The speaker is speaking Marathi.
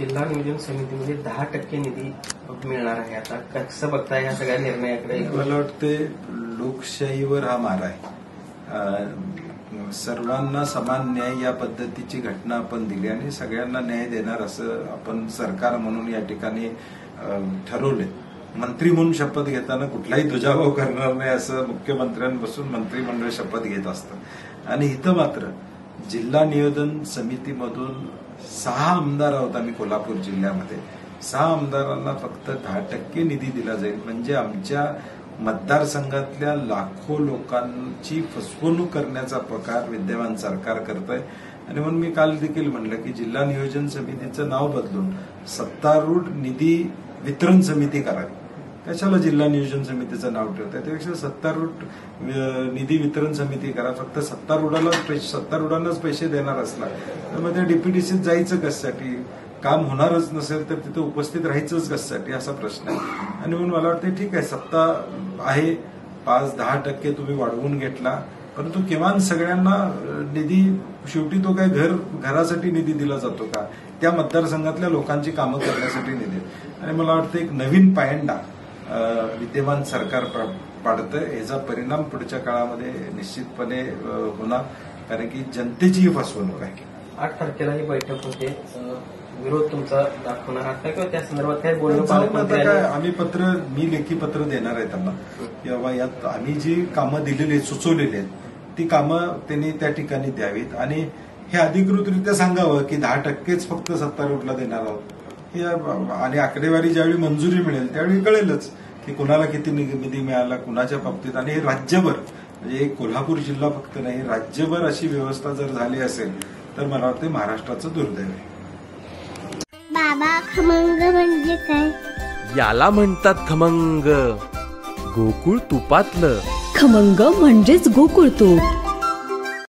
जिल्हा नियोजन समितीमध्ये 10% निधी मिळणार आहे. आता कसं बघताय या सगळ्या निर्णयाकडे? मला वाटते लोकशाहीवर हा मारा आहे. सर्वांना समान न्याय या पद्धतीची घटना आपण दिली आणि सगळ्यांना न्याय देणार असं आपण सरकार म्हणून या ठिकाणी ठरवले. मंत्री म्हणून शपथ घेताना कुठलाही दुजाभाव करणार नाही असं मुख्यमंत्र्यांपासून मंत्रिमंडळ शपथ घेत असतं. आणि इथं मात्र जिल्हा नियोजन समितीमधून 6 आमदार आहोत आम्ही कोल्हापूर जिल्ह्यामध्ये. 6 आमदारांना फक्त 10% निधी दिला जाईल. म्हणजे आमच्या मतदारसंघातल्या लाखो लोकांची फसवणूक करण्याचा प्रकार विद्यमान सरकार करत आहे. आणि म्हणून मी काल देखील म्हणलं की जिल्हा नियोजन समितीचं नाव बदलून सत्तारूढ निधी वितरण समिती करावी. कशाला जिल्हा नियोजन समितीचं नाव ठेवत आहे? त्यापेक्षा सत्तारूढ निधी वितरण समिती करा. फक्त सत्तारूढांनाच पैसे देणार असला तर मग त्या डीपीडीसीत जायचं कशासाठी? काम होणारच नसेल तर तिथे उपस्थित राहायचंच कशासाठी असा प्रश्न आहे. आणि म्हणून मला वाटतं ठीक आहे, सत्ता आहे, 5-10% तुम्ही वाढवून घेतला, परंतु किमान सगळ्यांना निधी, शेवटी तो काय घरासाठी निधी दिला जातो का? त्या मतदारसंघातल्या लोकांची कामं करण्यासाठी निधी. आणि मला वाटतं एक नवीन पायंडा विद्यमान सरकार पाडतंय. याचा परिणाम पुढच्या काळामध्ये निश्चितपणे होणार, कारण की जनतेची ही फसवणूक आहे. 8 तारखेला ही बैठक होते, विरोध तुमचा दाखवणार आहात किंवा त्या संदर्भात काय बोलणं? आम्ही मी लेखी पत्र देणार आहे त्यांना की बाबा यात आम्ही जी कामं दिलेली आहेत, सुचवलेली आहेत, ती कामं त्यांनी त्या ठिकाणी द्यावीत आणि हे अधिकृतरित्या सांगावं की 10%च फक्त सत्तारूढला देणार आहोत. आणि आकडेवारी ज्यावेळी मंजुरी मिळेल त्यावेळी कळेलच की कुणाला किती निधी मिळाला, कुणाच्या बाबतीत. आणि हे राज्यभर, म्हणजे कोल्हापूर जिल्हा फक्त नाही, राज्यभर अशी व्यवस्था जर झाली असेल तर मला वाटतं महाराष्ट्राचं दुर्दैव आहे. बाबा, खमंग म्हणजे काय? याला म्हणतात खमंग. गोकुळ तुपातलं खमंग म्हणजेच गोकुळ तूप.